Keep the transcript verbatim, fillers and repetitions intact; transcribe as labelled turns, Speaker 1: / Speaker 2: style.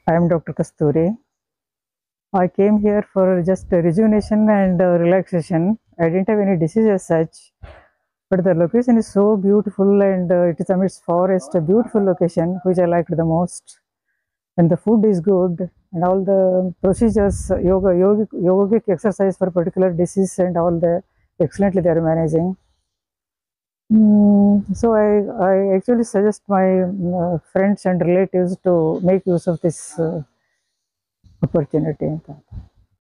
Speaker 1: I am Doctor Kasturi. I came here for just rejuvenation and uh, relaxation. I didn't have any disease as such, but the location is so beautiful and uh, it is amidst forest, a beautiful location which I liked the most. And the food is good and all the procedures, yoga, yogic, yogic exercise for particular disease and all the excellently they are managing. Mm, so I, I actually suggest my uh, friends and relatives to make use of this uh, opportunity.